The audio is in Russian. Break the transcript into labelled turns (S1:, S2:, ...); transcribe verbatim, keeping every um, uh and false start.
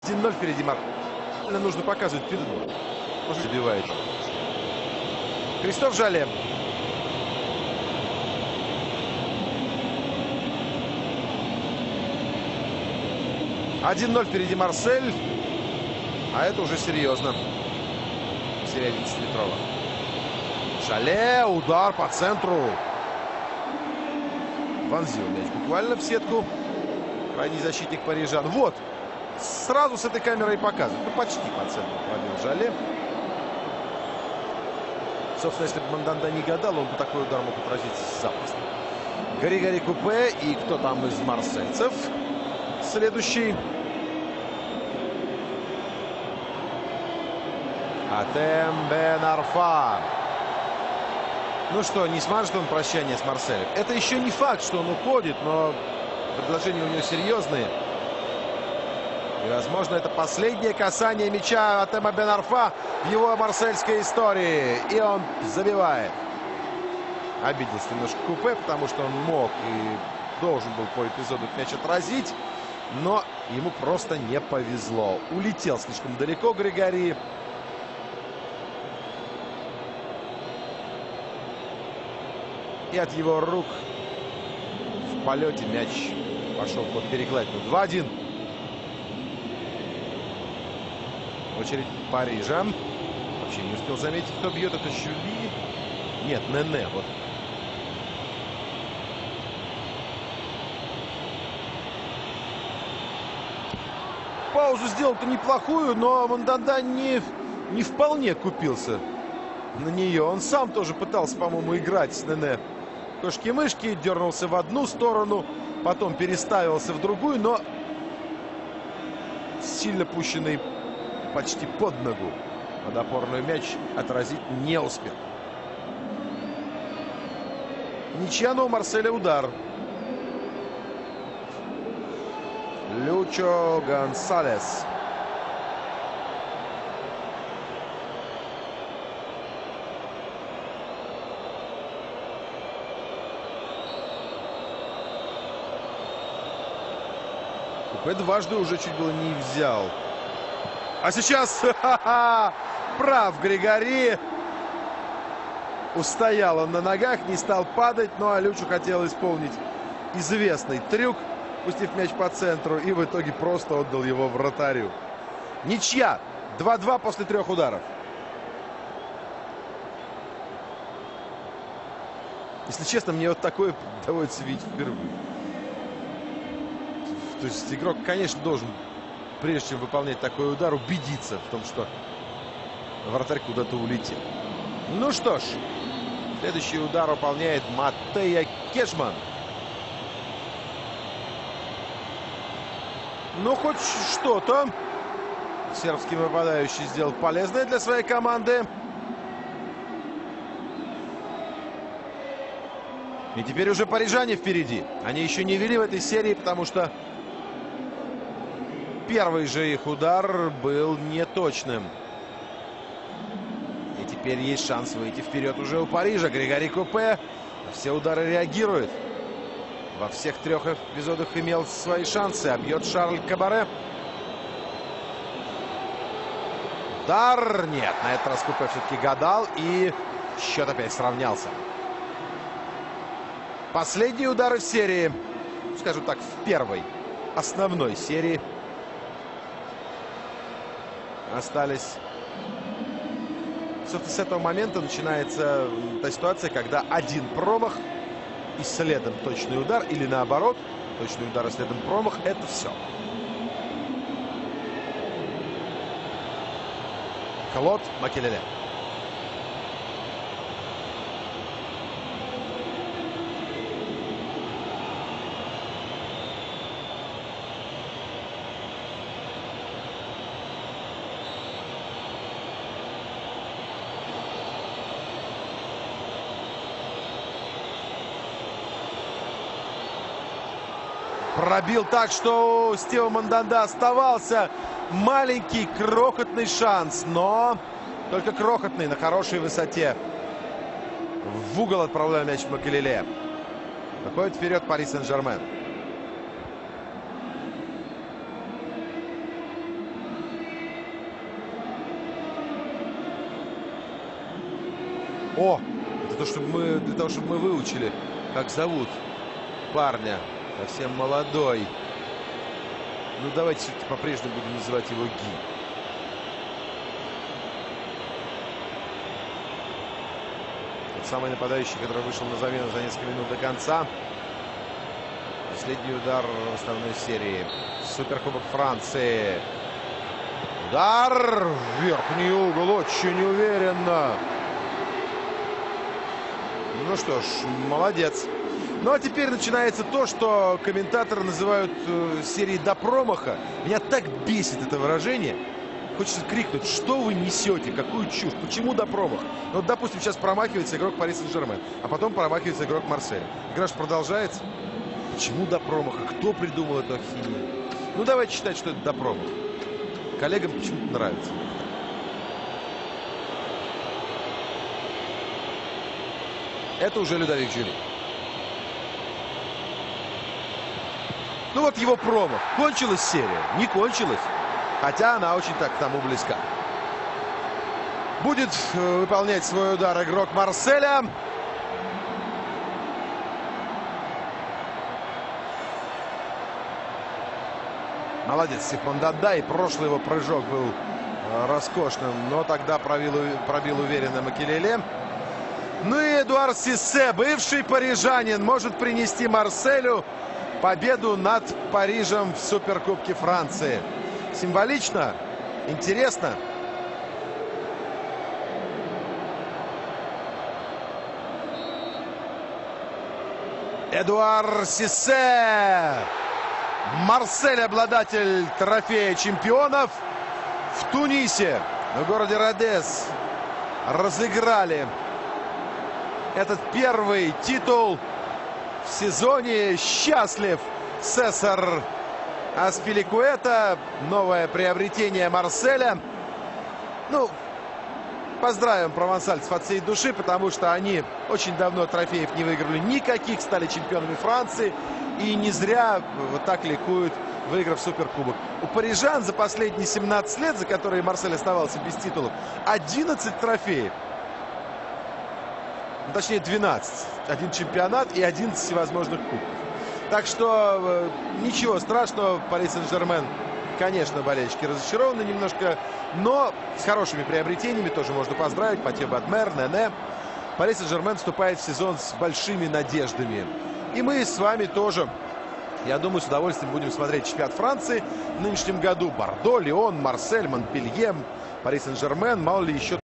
S1: один ноль впереди Марк. Нужно показывать перед. Может, забивает. Кристоф Жале. один ноль впереди Марсель. А это уже серьезно. Серия одиннадцатиметровая. Жале. Удар по центру. Вонзил мяч буквально в сетку. Крайний защитник парижан. Вот. Сразу с этой камерой показывают. Ну, почти по центру пробил Жале. Собственно, если бы Манданда не гадал, он бы такой удар мог отразить запросто. Григори Купе. И кто там из марсельцев? Следующий. Атем Бен Арфа. Ну что, не смажет он прощание с Марселем? Это еще не факт, что он уходит, но предложения у него серьезные. И, возможно, это последнее касание мяча Атема Бен Арфа в его марсельской истории. И он забивает. Обиделся немножко Купе, потому что он мог и должен был по эпизоду мяч отразить. Но ему просто не повезло. Улетел слишком далеко Григори. И от его рук в полете мяч пошел под перекладину. два один. Очередь Парижа. Вообще не успел заметить, кто бьет. Это Жюли. Нет, Нене. Вот. Паузу сделал-то неплохую, но Манданда не, не вполне купился на нее. Он сам тоже пытался, по-моему, играть с Нене. Кошки-мышки, дернулся в одну сторону, потом переставился в другую, но сильно пущенный почти под ногу водопорный мяч отразить не успел. Ничья, но у Марселя удар. Лючо Гонсалес. Купе дважды уже чуть было не взял. А сейчас прав Григори. Устоял он на ногах, не стал падать. Ну а Лючо хотел исполнить известный трюк, пустив мяч по центру, и в итоге просто отдал его вратарю. Ничья. два-два после трех ударов. Если честно, мне вот такое доводится видеть впервые. То есть игрок, конечно, должен, прежде чем выполнять такой удар, убедиться в том, что вратарь куда-то улетел. Ну что ж, следующий удар выполняет Матея Кешман. Ну, хоть что-то сербский нападающий сделал полезное для своей команды. И теперь уже парижане впереди. Они еще не вели в этой серии, потому что первый же их удар был неточным. И теперь есть шанс выйти вперед уже у Парижа. Григори Купе на все удары реагирует. Во всех трех эпизодах имел свои шансы. А бьет Шарль Кабаре. Удар. Нет, на этот раз Купе все-таки гадал. И счет опять сравнялся. Последние удары в серии. Скажем так, в первой основной серии. Остались. Собственно, с этого момента начинается та ситуация, когда один промах и следом точный удар, или наоборот, точный удар и следом промах, это все. Клод Макелеле. Пробил так, что у Стива Манданда оставался маленький крохотный шанс. Но только крохотный, на хорошей высоте. В угол отправляет мяч Макелеле. Выходит вперед Пари Сен-Жермен. О, это то, чтобы мы, для того, чтобы мы выучили, как зовут парня, совсем молодой. Ну, давайте все-таки по-прежнему будем называть его Ги. Тот самый нападающий, который вышел на замену за несколько минут до конца. Последний удар в основной серии. Суперкубок Франции. Удар в верхний угол. Очень уверенно. Ну что ж, молодец. Ну а теперь начинается то, что комментаторы называют э, серией до промаха. Меня так бесит это выражение. Хочется крикнуть: что вы несете, какую чушь, почему до промаха? Ну, вот, допустим, сейчас промахивается игрок Пари Сен-Жермен, а потом промахивается игрок Марселя. Игра же продолжается. Почему до промаха? Кто придумал эту ахинею? Ну, давайте считать, что это до промаха. Коллегам почему-то нравится. Это уже Людовик Жюли. Ну вот его промах. Кончилась серия? Не кончилась. Хотя она очень так к тому близка. Будет выполнять свой удар игрок Марселя. Молодец Сифон Дада. И прошлый его прыжок был роскошным. Но тогда пробил, пробил уверенно Макелеле. Ну и Эдуард Сиссе, бывший парижанин, может принести Марселю победу над Парижем в Суперкубке Франции. Символично, интересно. Эдуард Сиссе. Марсель, обладатель трофея чемпионов. В Тунисе, в городе Родес, разыграли этот первый титул в сезоне. Счастлив Сесар Аспиликуэта. Новое приобретение Марселя. Ну, поздравим провансальцев от всей души, потому что они очень давно трофеев не выиграли никаких, стали чемпионами Франции. И не зря вот так ликуют, выиграв Суперкубок. У парижан за последние семнадцать лет, за которые Марсель оставался без титулов, одиннадцать трофеев. Ну, точнее, двенадцать. Один чемпионат и одиннадцать всевозможных кубков. Так что э, ничего страшного. Пари Сен-Жермен, конечно, болельщики разочарованы немножко, но с хорошими приобретениями тоже можно поздравить. Матьё Бадмер, Нене. Пари Сен-Жермен вступает в сезон с большими надеждами. И мы с вами тоже, я думаю, с удовольствием будем смотреть чемпионат Франции в нынешнем году. Бордо, Лион, Марсель, Монпелье, Пари Сен-Жермен, мало ли еще